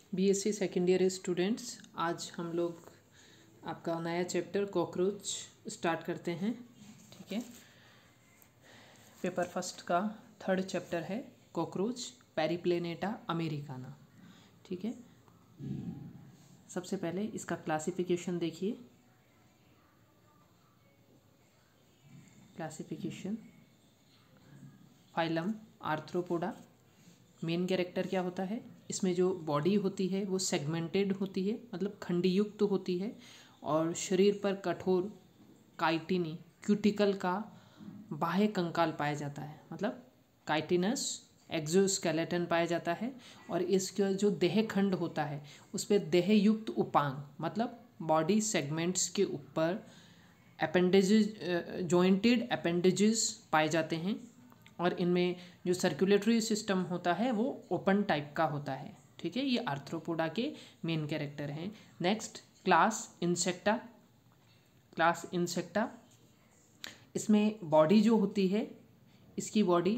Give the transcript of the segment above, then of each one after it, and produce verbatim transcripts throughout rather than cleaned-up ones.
BSc second year students, आज हम लोग आपका नया चैप्टर कॉकरोच स्टार्ट करते हैं। ठीक है, पेपर फर्स्ट का थर्ड चैप्टर है कॉकरोच पेरिप्लेनेटा अमेरिकाना। ठीक है, सबसे पहले इसका क्लासिफिकेशन देखिए। Classification, phylum Arthropoda. Main character क्या होता है, इसमें जो बॉडी होती है वो सेगमेंटेड होती है, मतलब खंडीयुक्त तो होती है, और शरीर पर कठोर काइटिनी क्यूटिकल का बाह्य कंकाल पाया जाता है, मतलब काइटिनस एक्सोस्केलेटन पाया जाता है। और इसका जो देह खंड होता है उस पर देहयुक्त उपांग, मतलब बॉडी सेगमेंट्स के ऊपर अपेंडेजेस, जॉइंटेड अपेंडेजेस पाए जाते हैं। और इनमें जो सर्कुलेटरी सिस्टम होता है वो ओपन टाइप का होता है। ठीक है, ये आर्थ्रोपोडा के मेन कैरेक्टर हैं। Next, class Insecta. Class Insecta, इसमें बॉडी जो होती है, इसकी बॉडी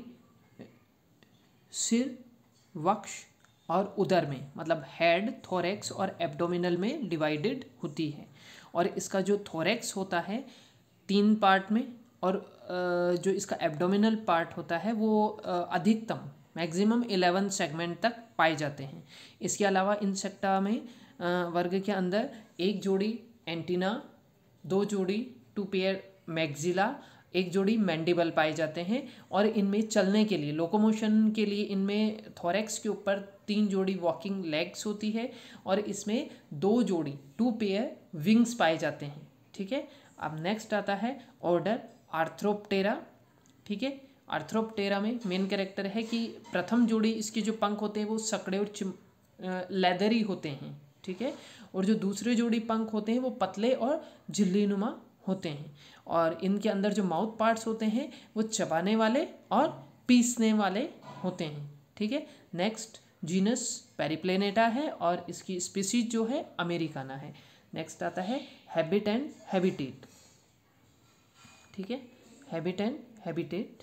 सिर, वक्ष और उदर में, मतलब हेड, थोरैक्स और एब्डोमिनल में डिवाइडेड होती है। और इसका जो थोरैक्स होता है तीन पार्ट में, और जो इसका एब्डोमिनल पार्ट होता है वो अधिकतम मैक्सिमम इलेवन सेगमेंट तक पाए जाते हैं। इसके अलावा इंसेक्टा में वर्ग के अंदर एक जोड़ी एंटीना, दो जोड़ी टू पेयर मैक्सिला, एक जोड़ी मैंडिबल पाए जाते हैं। और इनमें चलने के लिए, लोकोमोशन के लिए, इनमें थोरैक्स के ऊपर तीन जोड़ी वॉकिंग लेग्स होती है, और इसमें दो जोड़ी टू पेयर विंग्स पाए जाते हैं। ठीक है, अब नेक्स्ट आता है ऑर्डर आर्थ्रोप्टेरा। ठीक है, आर्थ्रोप्टेरा में मेन कैरेक्टर है कि प्रथम जोड़ी इसके जो पंख होते हैं वो सकड़े और चिम लेदरी होते हैं। ठीक है, और जो दूसरे जोड़ी पंख होते हैं वो पतले और झिल्लीनुमा होते हैं। और इनके अंदर जो माउथ पार्ट्स होते हैं वो चबाने वाले और पीसने वाले होते हैं। ठीक है, नेक्स्ट जीनस पेरिप्लेनेटा है और इसकी स्पीसीज जो है अमेरिकाना है। नेक्स्ट आता है हैबिट एंड हैबिटेट। ठीक है, हैबिट एंड हैबिटेट।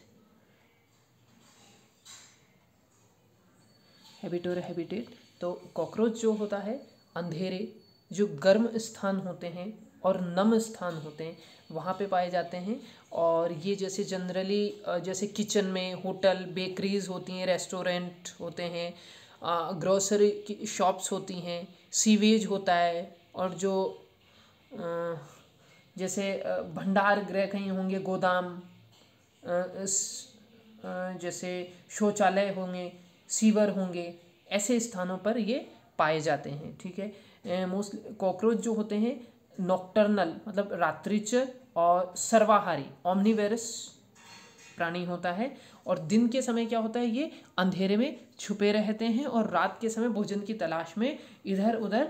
हैबिट और हैबिटेट, तो कॉकरोच जो होता है अंधेरे, जो गर्म स्थान होते हैं और नम स्थान होते हैं वहाँ पे पाए जाते हैं। और ये जैसे जनरली जैसे किचन में, होटल, बेकरीज होती हैं, रेस्टोरेंट होते हैं, ग्रोसरी की शॉप्स होती हैं, सीवेज होता है, और जो आ, जैसे भंडार गृह कहीं होंगे, गोदाम, जैसे शौचालय होंगे, सीवर होंगे, ऐसे स्थानों पर ये पाए जाते हैं। ठीक है, मोस्टली कॉकरोच जो होते हैं नॉक्टर्नल, मतलब रात्रिचर और सर्वाहारी ओमनिवेरस प्राणी होता है। और दिन के समय क्या होता है, ये अंधेरे में छुपे रहते हैं, और रात के समय भोजन की तलाश में इधर उधर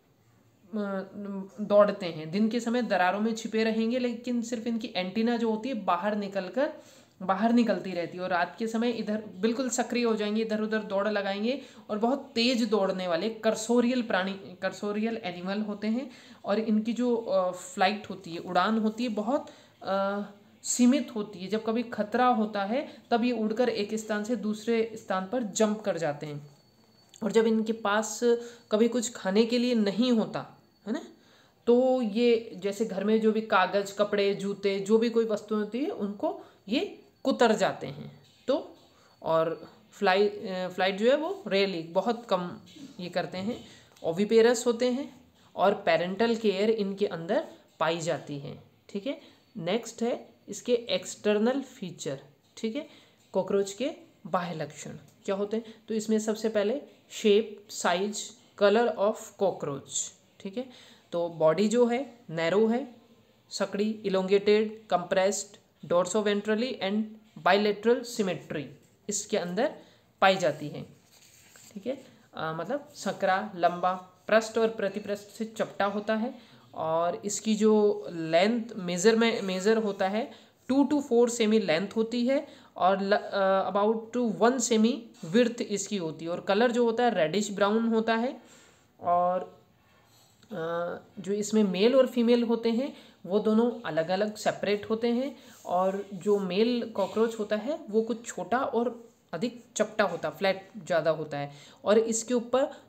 दौड़ते हैं। दिन के समय दरारों में छिपे रहेंगे, लेकिन सिर्फ इनकी एंटीना जो होती है बाहर निकलकर बाहर निकलती रहती है, और रात के समय इधर बिल्कुल सक्रिय हो जाएंगे, इधर उधर दौड़ लगाएंगे, और बहुत तेज दौड़ने वाले कर्सोरियल प्राणी, कर्सोरियल एनिमल होते हैं। और इनकी जो फ्लाइट होती है, उड़ान होती है, बहुत आ, सीमित होती है। जब कभी खतरा होता है तब ये उड़कर एक स्थान से दूसरे स्थान पर जंप कर जाते हैं। और जब इनके पास कभी कुछ खाने के लिए नहीं होता है ना, तो ये जैसे घर में जो भी कागज, कपड़े, जूते, जो भी कोई वस्तु होती है उनको ये कुतर जाते हैं। तो और फ्लाई फ्लाइट जो है वो रेयरली, बहुत कम ये करते हैं। ओविपेरस होते हैं और पेरेंटल केयर इनके अंदर पाई जाती है। ठीक है, नेक्स्ट है इसके एक्सटर्नल फीचर। ठीक है, कॉकरोच के बाह्य लक्षण क्या होते हैं, तो इसमें सबसे पहले shape, size, colour of cockroach. ठीक है, तो बॉडी जो है नैरो है, सकड़ी, elongated, compressed, dorsoventrally and bilateral symmetry इसके अंदर पाई जाती है। ठीक है, आ, मतलब सकरा, लंबा, पृष्ठ और प्रतिपृष्ठ से चपटा होता है। और इसकी जो लेंथ मेजर में मेजर होता है two to four cm length होती है, और about two one cm width इसकी होती है। और कलर जो होता है रेडिश ब्राउन होता है। और uh, जो इसमें मेल और फीमेल होते हैं वो दोनों अलग अलग सेपरेट होते हैं। और जो मेल कॉकरोच होता है वो कुछ छोटा और अधिक चपटा होता, फ्लैट ज़्यादा होता है। और इसके ऊपर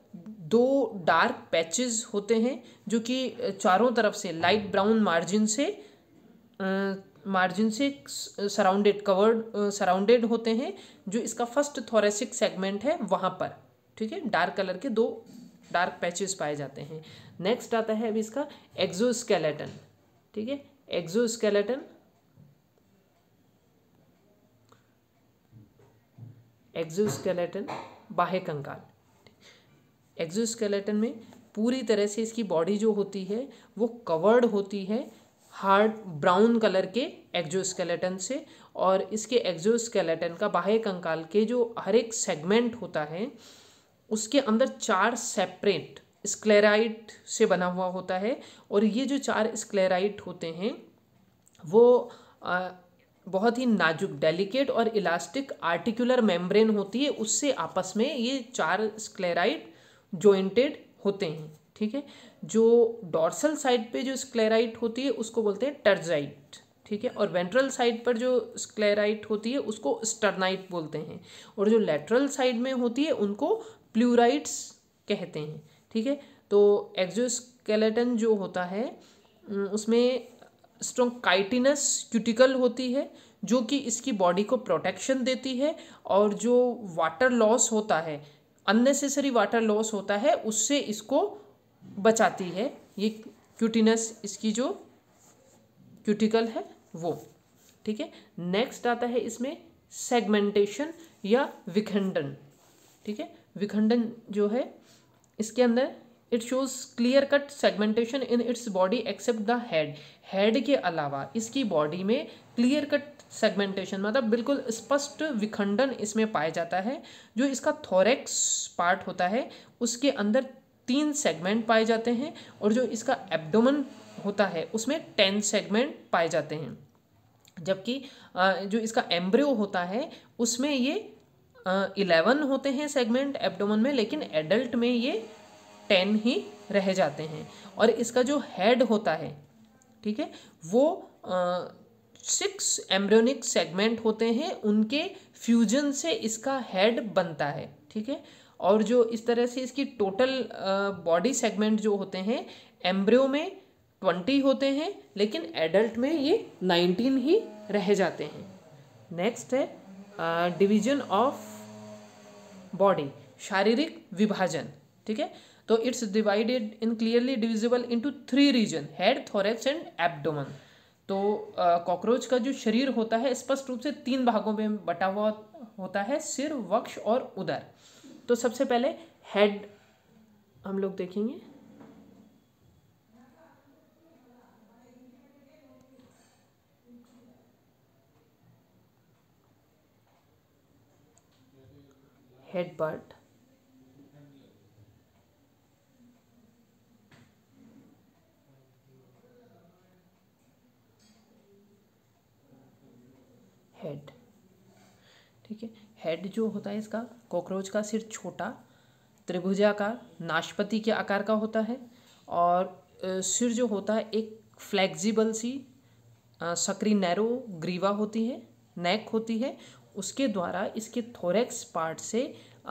दो डार्क पैचेस होते हैं जो कि चारों तरफ से लाइट ब्राउन मार्जिन से मार्जिन से सराउंडेड कवर्ड सराउंडेड होते हैं, जो इसका फर्स्ट थोरेसिक सेगमेंट है वहाँ पर। ठीक है, डार्क कलर के दो डार्क पैचेस पाए जाते हैं। नेक्स्ट आता है अभी इसका एक्सोस्केलेटन। ठीक है, एक्सोस्केलेटन एक्सोस्केलेटन बाह्य कंकाल। एक्सोस्केलेटन में पूरी तरह से इसकी बॉडी जो होती है वो कवर्ड होती है हार्ड ब्राउन कलर के एक्सोस्केलेटन से, और इसके एक्सोस्केलेटन का बाह्य कंकाल के जो हर एक सेगमेंट होता है उसके अंदर चार सेपरेट स्क्लेराइट से बना हुआ होता है, और ये जो चार स्क्लेराइट होते हैं वो आ, बहुत ही नाजुक डेलिकेट और इलास्टिक आर्टिकुलर मेम्ब्रेन होती है, उससे आपस में ये चार स्क्लेराइट जॉइंटेड होते हैं। ठीक है, जो डॉर्सल साइड पे जो स्क्लेराइट होती है उसको बोलते हैं टर्जाइट। ठीक है, और वेंट्रल साइड पर जो स्क्लेराइट होती है उसको स्टर्नाइट बोलते हैं, और जो लेटरल साइड में होती है उनको प्लूराइट्स कहते हैं। ठीक है, तो एक्सोस्केलेटन जो होता है उसमें स्ट्रॉन्ग काइटिनस क्यूटिकल होती है जो कि इसकी बॉडी को प्रोटेक्शन देती है, और जो वाटर लॉस होता है, अननेसेसरी वाटर लॉस होता है, उससे इसको बचाती है। ये क्यूटिनस इसकी जो क्यूटिकल है वो। ठीक है, नेक्स्ट आता है इसमें सेगमेंटेशन या विखंडन। ठीक है, विखंडन जो है इसके अंदर it shows clear cut segmentation in its body except the head. Head के अलावा इसकी बॉडी में क्लियर कट सेगमेंटेशन मतलब बिल्कुल स्पष्ट विखंडन इसमें पाया जाता है। जो इसका थोरेक्स पार्ट होता है उसके अंदर तीन सेगमेंट पाए जाते हैं, और जो इसका एब्डोमेन होता है उसमें टेन सेगमेंट पाए जाते हैं, जबकि जो इसका एम्ब्रियो होता है उसमें ये इलेवन होते हैं सेगमेंट एब्डोमेन में, लेकिन एडल्ट में ये टेन ही रह जाते हैं। और इसका जो हेड होता है, ठीक है, वो सिक्स एम्ब्रियोनिक सेगमेंट होते हैं, उनके फ्यूजन से इसका हेड बनता है। ठीक है, और जो इस तरह से इसकी टोटल बॉडी सेगमेंट जो होते हैं एम्ब्रियो में ट्वेंटी होते हैं, लेकिन एडल्ट में ये नाइनटीन ही रह जाते हैं। नेक्स्ट है डिवीजन ऑफ बॉडी, शारीरिक विभाजन। ठीक है, तो it's divided in clearly divisible into three region, head, thorax and abdomen. तो कॉकरोच का जो शरीर होता है स्पष्ट रूप से तीन भागों में बटा हुआ होता है, सिर, वक्ष और उदर। तो सबसे पहले हेड हम लोग देखेंगे। Head part, head. ठीक है, हेड जो होता है इसका, कॉकरोच का सिर छोटा त्रिभुजाकार नाशपाती के आकार का होता है, और सिर जो होता है एक फ्लेक्सिबल सी सकरी नैरो ग्रीवा होती है, नेक होती है, उसके द्वारा इसके थोरेक्स पार्ट से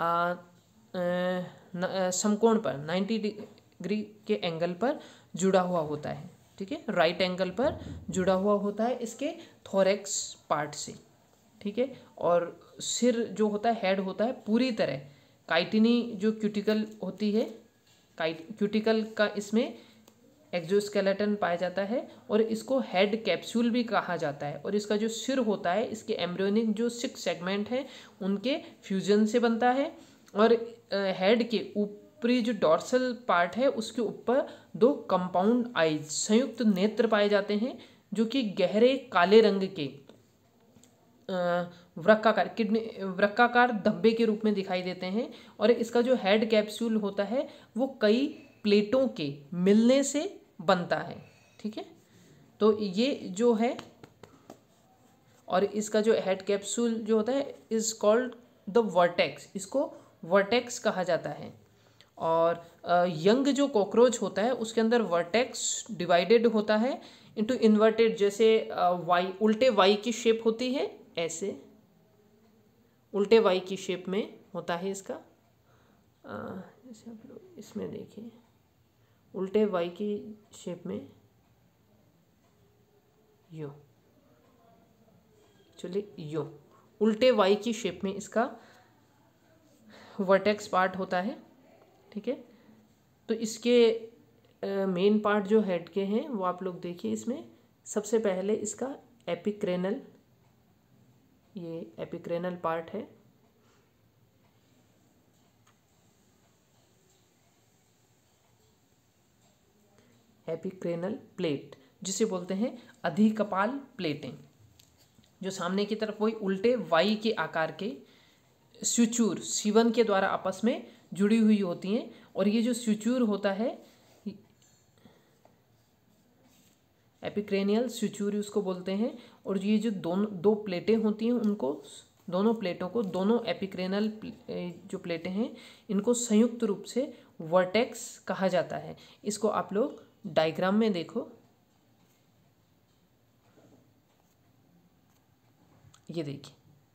समकोण पर नाइन्टी डिग्री के एंगल पर जुड़ा हुआ होता है। ठीक है, राइट एंगल पर जुड़ा हुआ होता है इसके थोरेक्स पार्ट से। ठीक है, और सिर जो होता है, हेड होता है, पूरी तरह काइटिनी जो क्यूटिकल होती है, काइट क्यूटिकल का इसमें एक्सोस्केलेटन पाया जाता है, और इसको हेड कैप्सूल भी कहा जाता है। और इसका जो सिर होता है इसके एम्ब्रियोनिक जो सिक्स सेगमेंट हैं उनके फ्यूजन से बनता है, और हेड के ऊपरी जो डॉर्सल पार्ट है उसके ऊपर दो कंपाउंड आईज संयुक्त नेत्र पाए जाते हैं जो कि गहरे काले रंग के वृक्काकार किडनी वृक्काकार धब्बे के रूप में दिखाई देते हैं। और इसका जो हेड कैप्सूल होता है वो कई प्लेटों के मिलने से बनता है। ठीक है, तो ये जो है, और इसका जो हेड कैप्सूल जो होता है इज कॉल्ड द वर्टेक्स, इसको वर्टेक्स कहा जाता है। और यंग जो कॉकरोच होता है उसके अंदर वर्टेक्स डिवाइडेड होता है इनटू इन्वर्टेड, जैसे वाई उल्टे वाई की शेप होती है, ऐसे उल्टे वाई की शेप में होता है इसका। जैसे आप लोग इसमें देखिए उल्टे वाई की शेप में यो, एक्चुअली यो उल्टे वाई की शेप में इसका वर्टेक्स पार्ट होता है। ठीक है, तो इसके मेन पार्ट जो हेड के हैं वो आप लोग देखिए। इसमें सबसे पहले इसका एपिक्रेनल, ये एपिक्रेनल पार्ट है। एपिक्रेनल प्लेट जिसे बोलते हैं अधिकपाल प्लेटें, जो सामने की तरफ वही उल्टे वाई के आकार के सुचूर सीवन के द्वारा आपस में जुड़ी हुई होती हैं। और ये जो सुचूर होता है, एपिक्रेनियल सुचूर उसको बोलते हैं। और ये जो दोनों दो प्लेटें होती हैं उनको, दोनों प्लेटों को, दोनों एपिक्रेनल जो प्लेटें हैं इनको संयुक्त रूप से वर्टेक्स कहा जाता है। इसको आप लोग डायग्राम में देखो, ये देखिए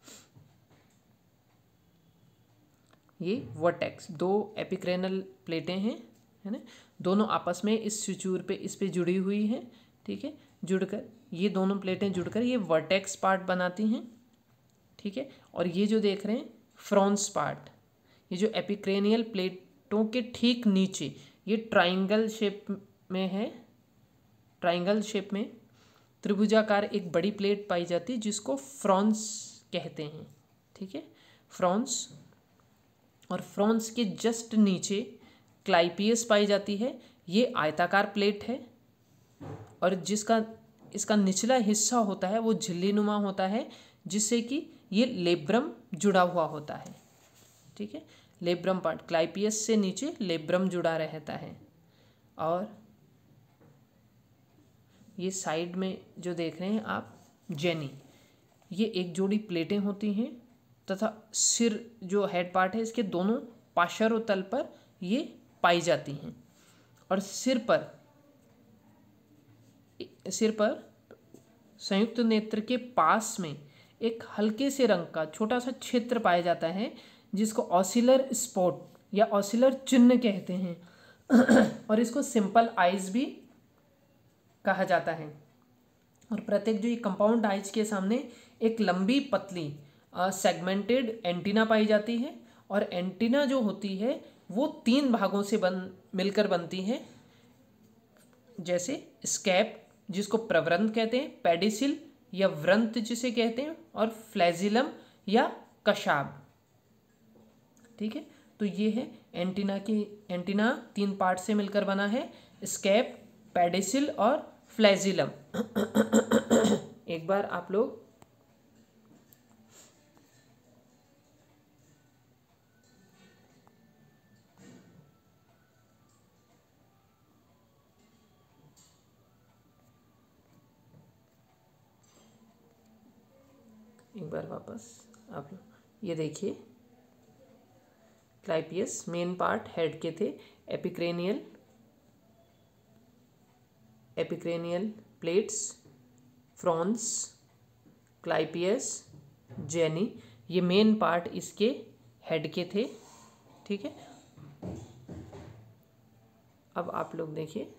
ये वर्टेक्स, दो एपिक्रेनल प्लेटें हैं, है ना, दोनों आपस में इस सुचूर पे इस पे जुड़ी हुई हैं। ठीक है, जुड़कर ये दोनों प्लेटें जुड़कर ये वर्टेक्स पार्ट बनाती हैं। ठीक है, और ये जो देख रहे हैं फ्रॉन्स पार्ट, ये जो एपिक्रेनियल प्लेटों के ठीक नीचे ये ट्राइंगल शेप में है, ट्राइंगल शेप में त्रिभुजाकार एक बड़ी प्लेट पाई जाती है जिसको फ्रॉन्स कहते हैं। ठीक है, फ्रॉन्स। और फ्रॉन्स के जस्ट नीचे क्लाइपियस पाई जाती है। ये आयताकार प्लेट है और जिसका इसका निचला हिस्सा होता है वो झिल्ली नुमा होता है, जिससे कि ये लेब्रम जुड़ा हुआ होता है। ठीक है, लेब्रम पार्ट, क्लाइपियस से नीचे लेब्रम जुड़ा रहता है। और ये साइड में जो देख रहे हैं आप जेनी, ये एक जोड़ी प्लेटें होती हैं तथा सिर जो हेड पार्ट है इसके दोनों पार्श्व तल पर ये पाई जाती हैं। और सिर पर सिर पर संयुक्त नेत्र के पास में एक हल्के से रंग का छोटा सा क्षेत्र पाया जाता है जिसको ऑसिलर स्पॉट या ऑसिलर चिन्ह कहते हैं। और इसको सिंपल आइज भी कहा जाता है। और प्रत्येक जो ये कंपाउंड आइज के सामने एक लंबी पतली सेगमेंटेड एंटीना पाई जाती है। और एंटीना जो होती है वो तीन भागों से बन मिलकर बनती है, जैसे स्कैप जिसको प्रवृंत कहते हैं, पेडिसिल या व्रंत जिसे कहते हैं, और फ्लैजिलम या कशाब। ठीक है, तो ये है एंटीना की, एंटीना तीन पार्ट से मिलकर बना है, स्कैप, पेडिसिल और फ्लैजिलम। एक बार आप लोग एक बार वापस आप ये देखिए, क्लाइपियस मेन पार्ट हेड के थे, epicranial epicranial plates, frons, clypeus, genae, ये मेन पार्ट इसके हेड के थे। ठीक है, अब आप लोग देखिए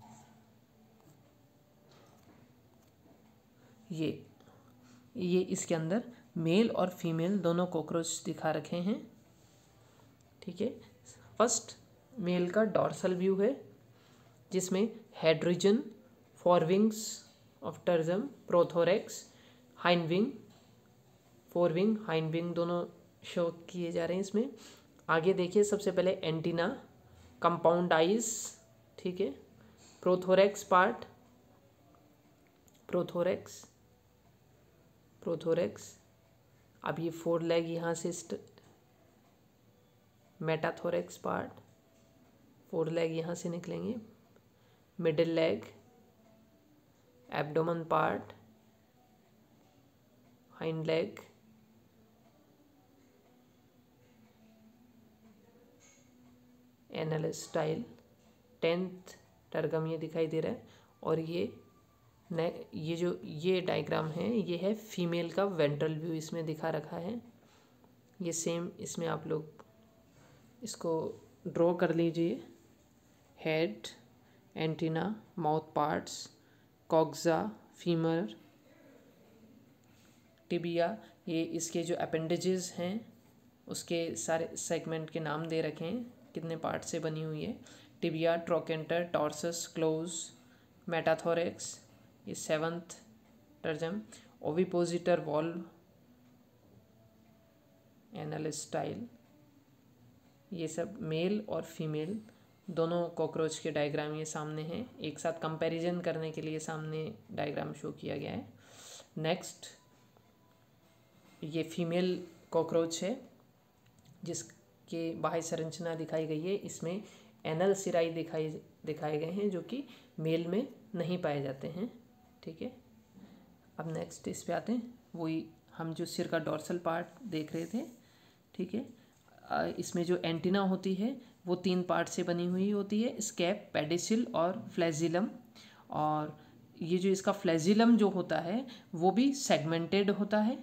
ये ये इसके अंदर मेल और फीमेल दोनों कॉकरोच दिखा रखे हैं। ठीक है, फर्स्ट मेल का डॉर्सल व्यू है जिसमें head region, fore wings of tergum, prothorax, hind wing, fore wing, hind wing दोनों शो किए जा रहे हैं इसमें। आगे देखिए, सबसे पहले एंटीना, कंपाउंड आइज, ठीक है, प्रोथोरेक्स पार्ट, प्रोथोरेक्स प्रोथोरेक्स अब ये फोर लेग यहाँ से मेटाथोरेक्स पार्ट, फोर लेग यहाँ से निकलेंगे, middle leg, abdomen part, hind leg, anal style, tenth tergum ये दिखाई दे रहा है। और ये ने ये जो ये डायग्राम है ये है फीमेल का वेंट्रल व्यू इसमें दिखा रखा है। ये सेम इसमें आप लोग इसको ड्रॉ कर लीजिए। Head, antenna, mouth parts, coxa, femur, tibia, ये इसके जो अपेंडेजेस हैं उसके सारे सेगमेंट के नाम दे रखे हैं, कितने पार्ट से बनी हुई है। Tibia, trochanter, tarsus, claws, metathorax, ये seventh tergum. Ovipositor valve, anal style, ये सब मेल और फीमेल दोनों कॉकरोच के डायग्राम ये सामने हैं। एक साथ कंपैरिजन करने के लिए सामने डायग्राम शो किया गया है। नेक्स्ट, ये फीमेल कॉकरोच है जिसके बाह्य संरचना दिखाई गई है। इसमें एनल सिराई दिखाई दिखाए गए हैं जो कि मेल में नहीं पाए जाते हैं। ठीक है, अब नेक्स्ट इस पे आते हैं। वही हम जो सिर का डॉर्सल पार्ट देख रहे थे। ठीक है, इसमें जो एंटीना होती है वो तीन पार्ट से बनी हुई होती है, स्कैप, पेडिसिल और फ्लैजिलम। और ये जो इसका फ्लैजिलम जो होता है वो भी सेगमेंटेड होता है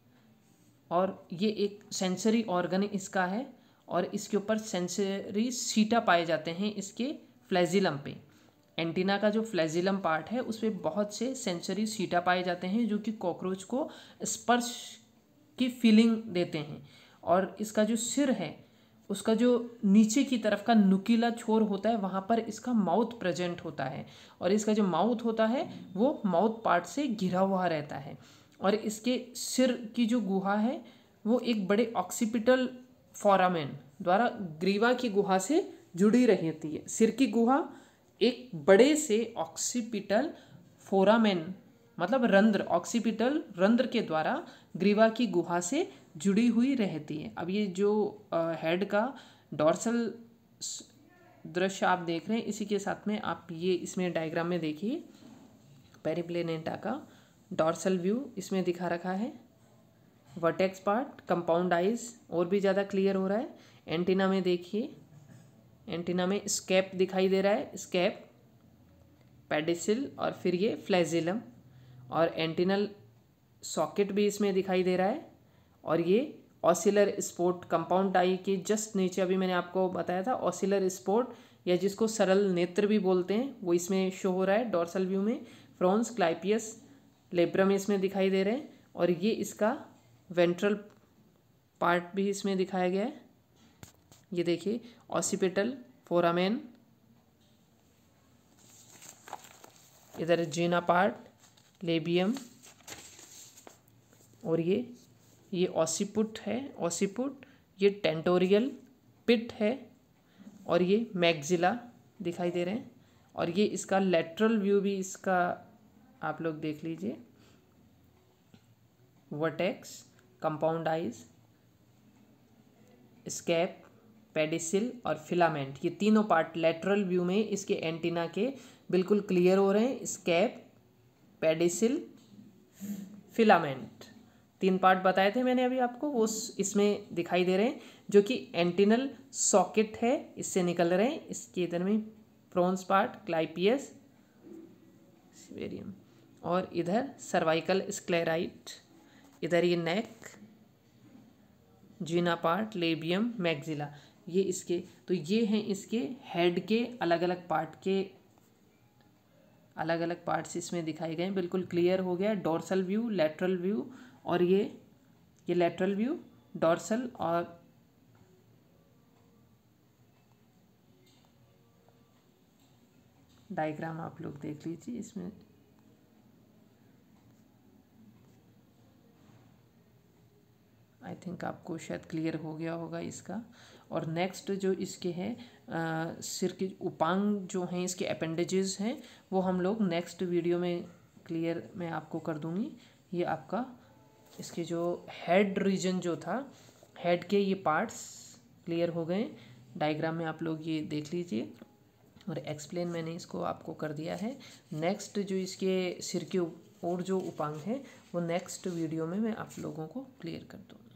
और ये एक सेंसरी ऑर्गन इसका है और इसके ऊपर सेंसरी सीटा पाए जाते हैं इसके फ्लैजिलम पे। एंटीना का जो फ्लैजिलम पार्ट है उस पर बहुत से सेंसरी सीटा पाए जाते हैं जो कि कॉकरोच को स्पर्श की फीलिंग देते हैं। और इसका जो सिर है उसका जो नीचे की तरफ का नुकीला छोर होता है वहाँ पर इसका माउथ प्रेजेंट होता है और इसका जो माउथ होता है वो माउथ पार्ट से घिरा हुआ रहता है। और इसके सिर की जो गुहा है वो एक बड़े ऑक्सीपिटल फोरामेन द्वारा ग्रीवा की गुहा से जुड़ी रहती है। सिर की गुहा एक बड़े से ऑक्सीपिटल फोरामेन मतलब रंध्र, ऑक्सीपिटल रंध्र के द्वारा ग्रीवा की गुहा से जुड़ी हुई रहती है। अब ये जो हेड का डॉर्सल दृश्य आप देख रहे हैं इसी के साथ में आप ये इसमें डायग्राम में देखिए पेरिप्लेनेटा का डॉर्सल व्यू इसमें दिखा रखा है। वर्टेक्स पार्ट, कंपाउंड आइज और भी ज़्यादा क्लियर हो रहा है। एंटीना में देखिए, एंटीना में स्कैप दिखाई दे रहा है, स्कैप, पेडिसिल और फिर ये फ्लैजिलम और एंटीनल सॉकेट भी इसमें दिखाई दे रहा है। और ये ऑसिलर स्पोर्ट कंपाउंड आई के जस्ट नीचे अभी मैंने आपको बताया था ऑसिलर स्पोर्ट या जिसको सरल नेत्र भी बोलते हैं वो इसमें शो हो रहा है डॉर्सल व्यू में। फ्रॉन्स, क्लाइपियस, लेब्रम इसमें दिखाई दे रहे हैं और ये इसका वेंट्रल पार्ट भी इसमें दिखाया गया है। ये देखिए ऑसिपिटल फोरामेन, इधर जीना पार्ट, लेबियम और ये ये ऑसिपुट है, ऑसिपुट, ये टेंटोरियल पिट है और ये मैग्जिला दिखाई दे रहे हैं। और ये इसका लेटरल व्यू भी इसका आप लोग देख लीजिए। Vertex, compound eyes, scape, pedicel और फिलामेंट, ये तीनों पार्ट लेटरल व्यू में इसके एंटीना के बिल्कुल क्लियर हो रहे हैं। स्कैप, पेडिसिल, फिलामेंट, तीन पार्ट बताए थे मैंने अभी आपको, वो इसमें दिखाई दे रहे हैं जो कि एंटीनल सॉकेट है इससे निकल रहे हैं। इसके इधर में प्रोन्स पार्ट, क्लाइपियस, सिवेरियम और इधर सर्वाइकल स्क्लेराइट, इधर ये neck, gena part, labium, maxilla, ये इसके तो ये हैं इसके हेड के अलग अलग पार्ट के अलग अलग पार्ट्स इसमें दिखाए गए हैं। बिल्कुल क्लियर हो गया डॉर्सल व्यू, लेटरल व्यू और ये ये लेटरल व्यू, डॉर्सल और डायग्राम आप लोग देख लीजिए इसमें। आई थिंक आपको शायद क्लियर हो गया होगा इसका। और नेक्स्ट जो इसके हैं सिर के उपांग जो हैं इसके अपेंडेजेस हैं वो हम लोग नेक्स्ट वीडियो में क्लियर मैं आपको कर दूंगी। ये आपका इसके जो हेड रीजन जो था, हेड के ये पार्ट्स क्लियर हो गए। डायग्राम में आप लोग ये देख लीजिए और एक्सप्लेन मैंने इसको आपको कर दिया है। नेक्स्ट जो इसके सिर के और जो उपांग है वो नेक्स्ट वीडियो में मैं आप लोगों को क्लियर कर दूँगा।